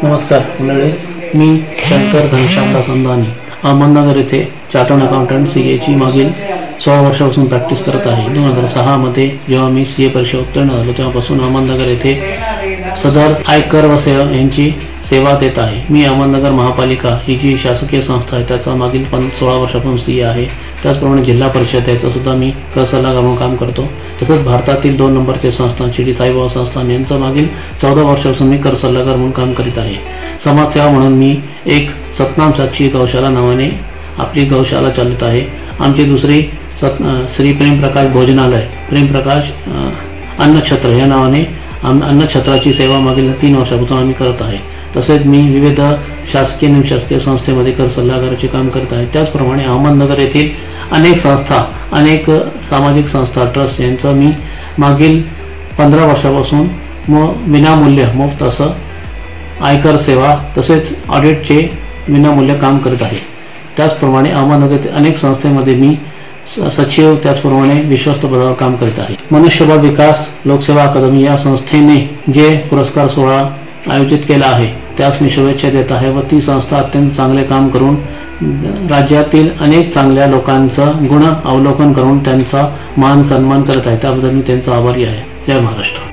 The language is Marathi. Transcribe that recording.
नमस्कार मंडळी, मी शंकर घनश्यामदास अंदानी अहमदनगर येथे चार्टर्ड अकाउंटंट सीए ची मागील 16 वर्षापासून प्रॅक्टिस करत आहे। 2006 मध्ये जेव्हा मी सीए परीक्षा उत्तीर्ण झालो तेव्हापासून अहमदनगर येथे सदर आयकर व यांची सेवा देत आहे। मी अहमदनगर महापालिका ही जी शासकीय संस्था आहे त्याचा मागील 16 वर्षापासून सीए आहे। त्याचप्रमाणे जिल्हा परिषद याचा सुद्धा मी कर सल्लागार म्हणून काम करतो। तसंच भारतातील 2 नंबरचे संस्थान श्री साईबाबा संस्थान यांचं मागील 14 वर्षापासून मी कर सल्लागार म्हणून काम करीत आहे। समाजसेवा म्हणून मी एक सतनाम साक्षी गौशाला नावाने आपली गौशाला चालवत आहे। आमची दुसरी श्री प्रेमप्रकाश भोजनालय, प्रेमप्रकाश अन्नछत्र या नावाने अन्नछत्राची सेवा मागील 3 वर्षापासून आम्ही करत आहे। तसेच मी विविध शासकीय निमशासकीय संस्थेमध्ये कर सल्लागाराचे काम करत आहे। त्याचप्रमाणे अहमदनगर येथील अनेक संस्था, अनेक सामाजिक संस्था, ट्रस्ट यांचं मी मागील 15 वर्षापासून विनामूल्य मुफ्त असं आयकर सेवा तसेच ऑडिटचे विनामूल्य काम करत आहे। त्याचप्रमाणे अहमदनगर अनेक संस्थेमध्ये मी सचिव त्याचप्रमाणे विश्वस्त पदावर काम करत आहे। मनुष्यबळ विकास लोकसेवा अकादमी या संस्थेने जे पुरस्कार सोहळा आयोजित केला आहे त्यास मी शुभेच्छा देत आहे व ती संस्था अत्यंत चांगले काम करून राज्यातील अनेक चांगल्या लोकांचं गुण अवलोकन करून त्यांचा मान सन्मान करत आहे। त्याबद्दल मी त्यांचा आभारी आहे। जय महाराष्ट्र।